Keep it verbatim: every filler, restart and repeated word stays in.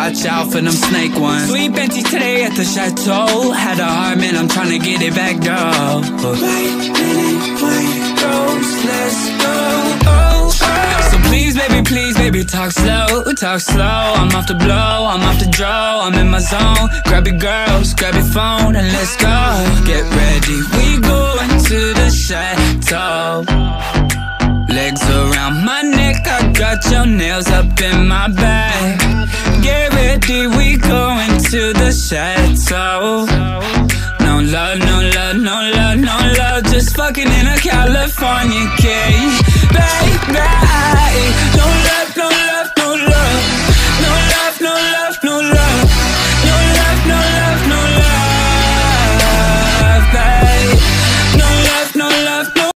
watch out for them snake ones. Sweet Benty today at the chateau. Had a heart, man, I'm tryna get it back, girl. White linen, white rose, let's go. Oh, oh. So please, baby, please, baby, talk slow, talk slow. I'm off the blow, I'm off the draw, I'm in my zone. Grab your girls, grab your phone, and let's go. Get ready, we going to the chateau. Legs around my neck, I got your nails up in my bag. Get ready, we going to the chateau. No love, no love, no love, no love, just fucking in a California, yeah.